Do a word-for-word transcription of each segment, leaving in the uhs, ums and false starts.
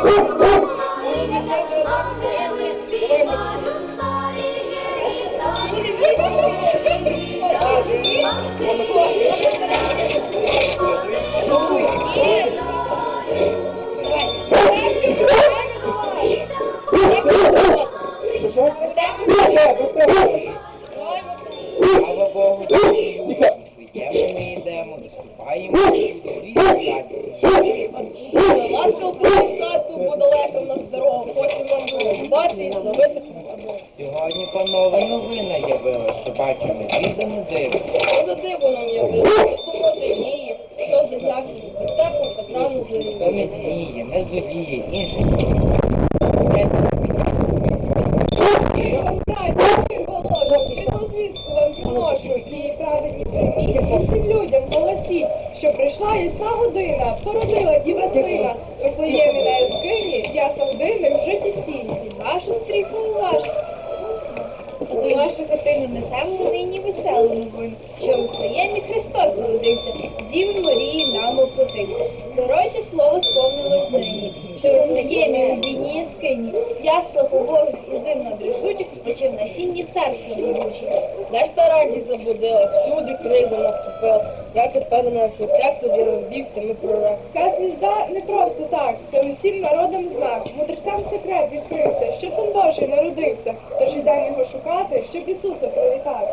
ангели співають, царі Слава Богу, йдемо, ми йдемо, доступаємо, Ласка в хату, бо далеко в нас дорога, хочемо вам побувати і зловити хвостом. Сьогодні, панове, новина явила, що бачимо звіда не дивиться. Що за диво нам явилося? Хто може діє, хто з'являвся з степом та крану Хто не землі. діє, не зовіє, інших. Звістку вам приношу і праведні приміги по всім людям голосіть, що прийшла ясна година, породила діва сина, Вифлеємі на яскині, ясел дивним в житті сіні, і вашу стріху у вашу. А до вашу хатину несемо нині веселу новину, що в Вифлеємі Христос родився, з Діви Марії нам оплотився. Пророче слово сповнилось нині, що в Вифлеємі у бідній яскині, в яслах убогих і зимно дрижучих спочив на сінні цар всемогучий. Де ж та радість забудила, всюди криза наступила, як і певний архітектор віровдівцями пророк. Ця звізда не просто так, це усім народам знак. Мудрецям секрет відкрився, що Син Божий народився, тож йдемо його шукати, щоб Ісуса привітати.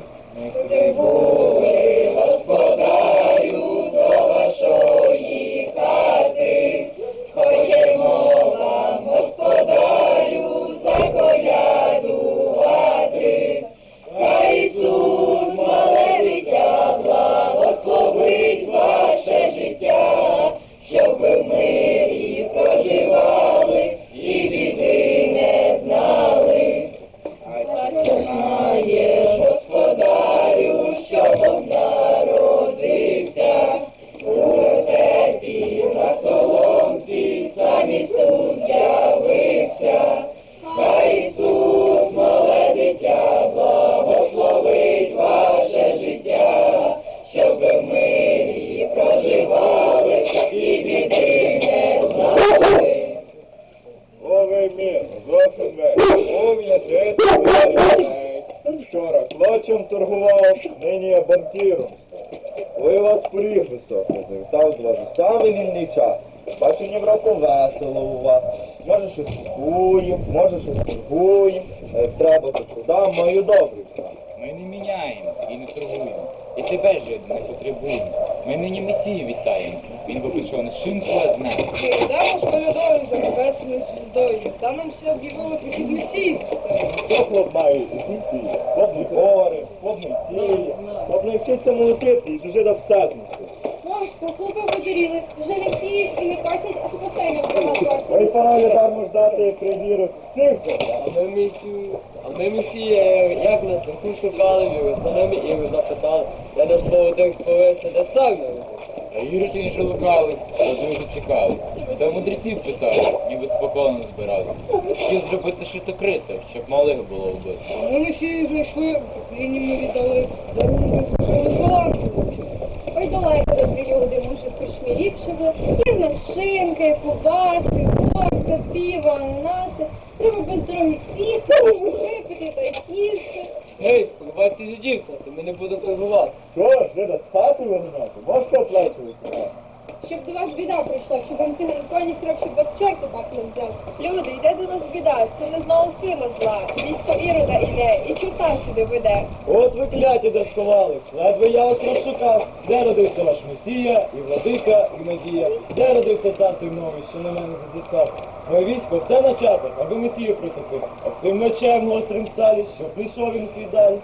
Прибули, господарю, до вашої хати, хочемо вам, господарю, заколядувати. Хай Ісус, мале дитя, благословить ваше життя, щоб ви в мирі проживали і біди не знали. А ти знаєш, господарю, що Бог народився, у вертепі на соломці сам Ісус з'явився. Хай Ісус, мале дитя, благословить ваше життя, щоб ви в мирі проживали і біди не знали. Овий мір, зовсім весь, ов'я жити весь. Вчора клочем торгував, нині я банкіром. Ой, вас поріг високий, завітав з вас у самий вільний час. Бачу, ні в року весело у вас. Може, щось купуємо, може, щось торгуємо. А як треба, то продам мою добру справу. Ми не міняємо і не торгуємо. І тебе, жиди, не потребуємо. Ми нині Месію вітаємо. Він бо прийшов на шинку, а з нами. Йдемо з колядою за небесною звіздою. Там нам все об'явило прихід Месії зістою. Хто хлоп має у пісні? Хлоп не хори, хлоп не сіє, хлоп не вчиться молотити і дуже до все знесе. Мамочко, хлопи подуріли, вже не сіють і не косять, а спасення в Бога Ой, просять. пора не дармо ждати привірок всіх за. А ми Месію, а ми Месія, як нас таку шукали, його за нами і ми запитали, я наш молодих сповився, де цар народився. А Юрій ти інше лукавий, це дуже цікавий. Це мудреців питав, ніби спокійно збирався. Що зробити шитокрито, щоб малих було вбито. Ми Месію знайшли, нині ми віддали дарунки, що з баланки. Ой, далеко добрі люди, може, в корчмі ліпше було. Є в нас шинки, ковбаси, торта, піва, ананаси. Треба без дороги сісти, можна випити та й сісти. Гей, сподівай, ти жидівся, то ми не будемо торгувати. Що ж, жида, з хати вигнати? Можете оплачувати? Щоб до вас біда прийшла, щоб вам циган коні кров, щоб вас чорти пак не взяв. Люди, йде до нас біда, сюди знову сила зла, військо Ірода іде, і чорта сюди веде. От ви кляті де сховались, ледве я вас розшукав. Де родився ваш Месія, і владика, і надія? Де родився цар той новий, що на мене зазіткав? Моє військо все начати, аби Месію притопив. А цим мечем гострим сталі, щоб прийшов він свій далі.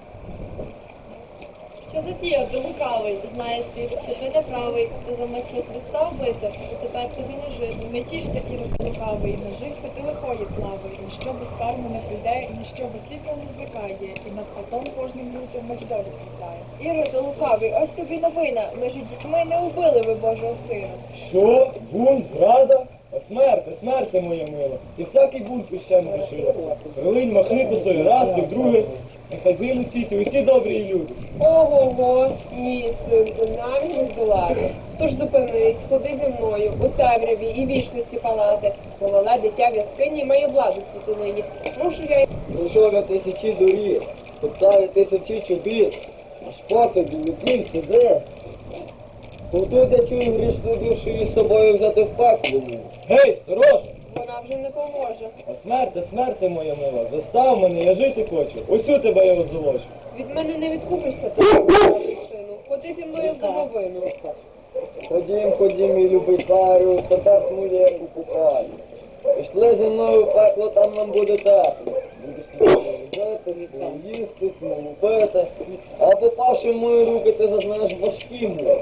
Що затіяв, ти лукавий, знає світ, що ти не правий, ти замислив Христа вбити, і тепер тобі не жити. Не тішся, Ірод лукавий, нажився ти лихої слави, ніщо без карми не прийде, і ніщо без світла не звикає, і над потом кожним лютом меч долі списає. Ірода лукавий, ось тобі новина, ми ж дітьми не убили ви Божого сина. Що? Бунт? Зрада? О, смерти, смерти моя мила. І всякий бунт ще не рішила. Прилинь махни косою раз і вдруге. Нехай згинуть світі усі добрі люди. Ого-го, ні, синку, нам не здолати. Тож зупинись, ходи зі мною, у темряві і вічності палати, бо мале дитя в яскині має владу світулині. Мушу я Пройшов я тисячі доріг, стоптав я тисячі чобіт, аж поки долетів сюди. Тут я чую грішну душу і з собою взяти в пекло. Гей, сторожа! вона вже не поможе. О, смерте, смерте моя мила, застав мене, я жити хочу, усю тебе я озолочу. Від мене не відкупишся ти, старший сину. Ходи зі мною в домовину. Ходім, ходім, мій любий царю, тепер смує купаю. Пішли зі мною в пекло, там нам буде тепло. Будеш жити, їсти, смолу пити, а попавши в мої руки, ти зазнаєш важкі муки.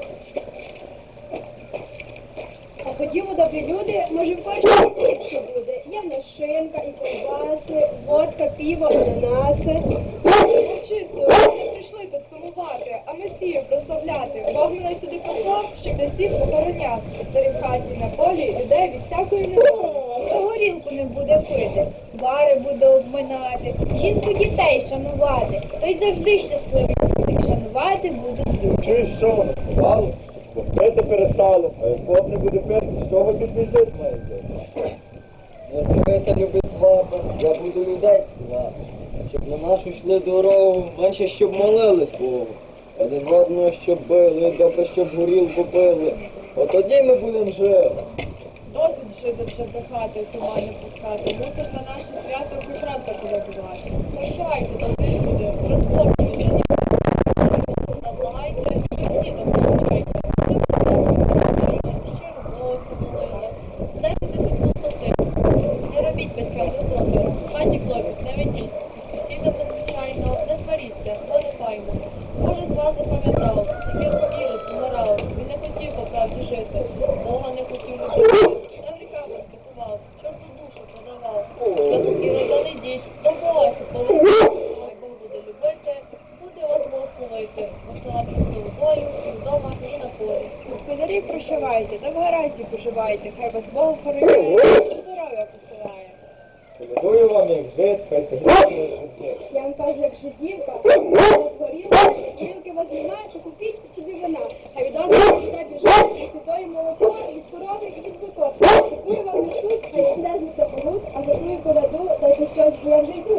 А ходімо, добрі люди, може в кожному ліпше буде. Є в нас шинка і ковбаси, водка, піво, ананаси. Мовчи, сорок, не прийшли тут сумувати, а Месію прославляти. Бог мене сюди послав, щоб я всіх охороняв. Старі в хаті і на полі людей від всякої недолі. То горілку не буде пити, бари буде обминати, жінку дітей шанувати, то й завжди щасливий буде, шанувати будуть люди. Чуєш, що вони сказали? Бо пити перестали, а як Бог не буде пити, з чого тут візит має бути? Не дивися, любий свата, я буду людей співати, щоб на нашу йшли дорогу, менше щоб молились Богу. Один одного щоб били, добре, щоб горілку пили. От тоді ми будемо жити. Досить жити вже брехати, туман не пускати. Мусиш на наше свято хоч раз заколядувати. Прощавайте, добрі люди, розплакуйте мені. Благайте, мені допомагайте. Щиро волосся залили. Здайтесь від пустоти. Не робіть батькам злоти. В хаті клопіт не ведіть. Із сусідами, звичайно, не сваріться, бо не файно. Кожен з вас запам'ятав, який Ірод помирав. Він не хотів по правді жити. Бога не хотів любити. На ріками катував, чорту душу продавав. Шляху Ірода не йдіть, до Бога поверніть. Вас Бог буде любити, буде вас благословити. Ваша щасливу долю і вдома, і на полі. Господарі, прощавайте, та в гаразді поживайте. Хай вас Бог охороняє, і здоров'я посилає. Повідую вам, як жити, хай це грішне життя. Я вам кажу, як жидівка, горілка, горілки вас немає, то купіть собі вина. А від вас життя біжить, від святої молоко, від корови і від бикот. Купую вам несуть, а яйце знесе погут, а за тую коляду, дайте щось, бо я вже й